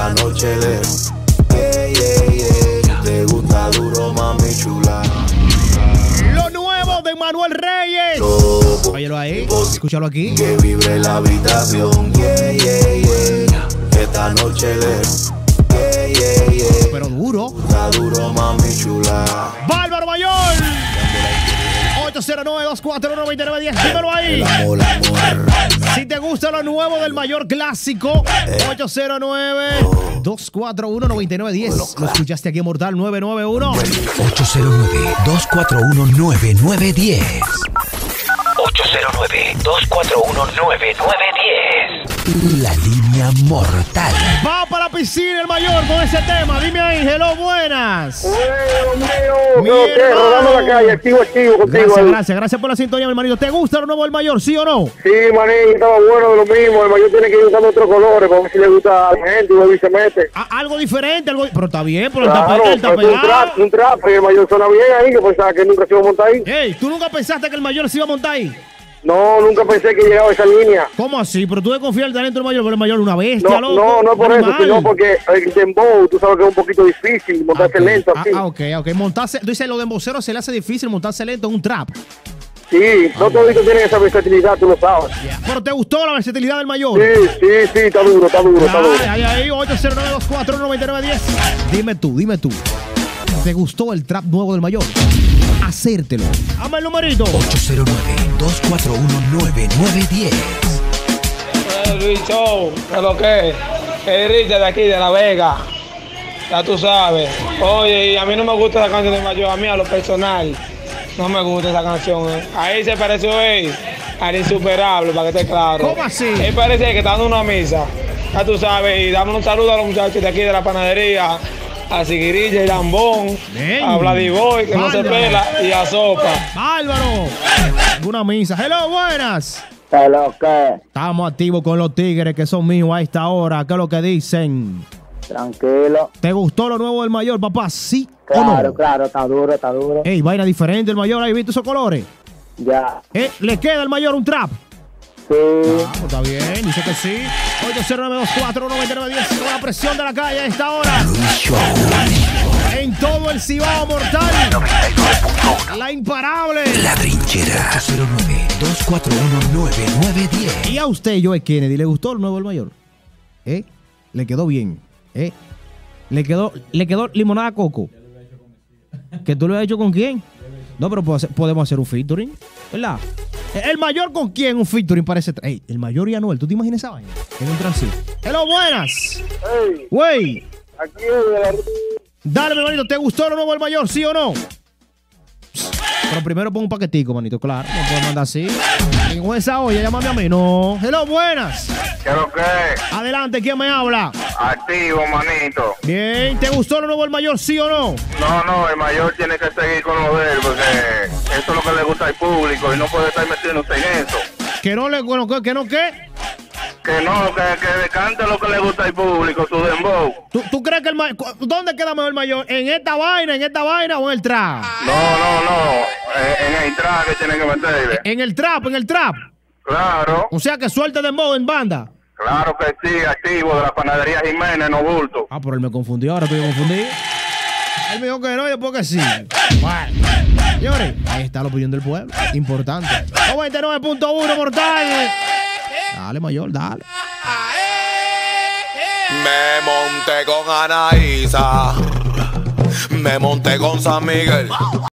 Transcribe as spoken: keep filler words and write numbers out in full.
esta noche de yeah, yeah, yeah. Te gusta duro, mami chula. Lo nuevo de Manuel Reyes. Lobo, óyelo ahí, escúchalo aquí. que vibre la habitación, yeah, yeah, yeah. Esta noche de yeah, yeah, yeah. Pero duro. Está duro, mami chula. Bárbaro Mayor. ocho cero nueve, dos cuatro uno, nueve nueve uno cero. Dímelo ahí. El amor, amor. Si te gusta lo nuevo del Mayor clásico, ocho cero nueve, dos cuatro uno, nueve nueve uno cero. Lo escuchaste aquí en Mortal nueve nueve uno. ocho cero nueve, dos cuatro uno, nueve nueve uno cero. ocho cero nueve, dos cuatro uno, nueve nueve uno cero. La línea mortal. Va para la piscina el Mayor con ese tema. Dime ahí, hello, buenas. Bueno, Mi mío, ¿qué? hermano. Rodando la calle, activo, activo, contigo. Gracias, ahí. gracias, gracias por la sintonía, mi hermanito. ¿Te gusta lo nuevo del Mayor, sí o no? Sí, manín, estaba bueno de lo mismo. El mayor tiene que ir buscando otros colores para ver si le gusta a la gente y vuelve y se mete. A- algo diferente, algo... pero está bien, pero Claro, él está, pues él un está trap, pegado. un trap, y el mayor suena bien ahí, que pensaba que nunca se iba a montar ahí. Ey, ¿tú nunca pensaste que el Mayor se iba a montar ahí? No, nunca pensé que llegaba a esa línea. ¿Cómo así? Pero tú desconfías del talento del Mayor, pero el Mayor es una bestia, No, loco. no, no por un eso, animal. sino porque el dembow, tú sabes que es un poquito difícil montarse Ah, ok. lento Ah, así. Ah, ok, ok. Montarse, tú dices, lo de emboceros se le hace difícil montarse lento en un trap. Sí, no todos tienen esa versatilidad, tú lo sabes. Pero ¿te gustó la versatilidad del Mayor? Sí, sí, sí, está duro, está duro, está duro. Ay, ay, ay, ocho cero nueve, dos cuatro uno, nueve nueve uno cero. Dime tú, dime tú. ¿Te gustó el trap nuevo del Mayor? Hacértelo. Dame el numerito. ocho cero nueve, dos cuatro uno, nueve nueve uno cero. Luis Show, ¿qué es lo que es? El Richard de aquí, de La Vega. Ya tú sabes. Oye, y a mí no me gusta la canción de Mayor, a mí a lo personal. No me gusta esa canción. eh. Ahí se pareció él al insuperable, para que esté claro. ¿Cómo así? Él parece que está dando una misa. Ya tú sabes. Y dame un saludo a los muchachos de aquí de la panadería. A Siguirilla y Lambón. Ven. A Vladiboy, que no se Bárbaro. pela. Y a Sopa. Bárbaro. Una misa. Hello, buenas. ¿Qué es lo que? Estamos activos con los tigres que son míos a esta hora. ¿Qué es lo que dicen? Tranquilo. ¿Te gustó lo nuevo del Mayor, papá? ¿Sí o Claro, no? claro, está duro, está duro. Ey, vaina diferente el Mayor. ¿Has visto esos colores? Ya. ¿Eh? ¿Le queda al Mayor un trap? Sí. Ah, pues está bien, dice que sí. ocho cero nueve, dos cuatro uno, nueve nueve uno cero. Con la presión de la calle a esta hora. En todo el Cibao Mortal. La imparable. La trinchera. ocho cero nueve, dos cuatro uno, nueve nueve uno cero. Y a usted, Joe Kennedy, ¿le gustó el nuevo del Mayor? ¿Eh? ¿Le quedó bien? ¿Eh? ¿Le quedó, le quedó limonada coco? ¿Que tú lo has hecho con quién? No, pero podemos hacer, podemos hacer un featuring, ¿verdad? ¿El Mayor con quién? Un featuring para ese... Ey, el Mayor y Anuel, ¿tú te imaginas esa vaina? En un transito. Hello, buenas. Hey, Güey, aquí de la... dale, mi hermanito, ¿te gustó lo nuevo del Mayor, sí o no? Pero primero pon un paquetico, manito, claro. No puedes mandar así. Y con esa olla, llámame a mí. No. Hello, buenas. ¿Qué es lo que? Adelante, ¿quién me habla? Activo, manito. Bien, ¿te gustó lo nuevo del Mayor, sí o no? No, no, el mayor tiene que seguir con lo de él, porque eso es lo que le gusta al público y no puede estar metiéndose en eso. Que no le... Bueno, ¿que no qué? Que no, que, que le cante lo que le gusta al público, su dembow. ¿Tú, tú crees que el Mayor... ¿Dónde queda mejor el Mayor? ¿En esta vaina, en esta vaina o en el trap? No, no, no, eh, en el track que tiene que meterle. En el trap, en el trap. Claro, O sea que suelte de modo en banda. claro que sí, activo de la panadería Jiménez, no bulto. Ah, pero él me confundió, ahora estoy confundido. Él me dijo que no y después que sí. Bueno, señores, ahí está la opinión del pueblo. Importante. noventa y nueve punto uno Mortal. Dale, Mayor, dale. Me monté con Anaísa. Me monté con San Miguel.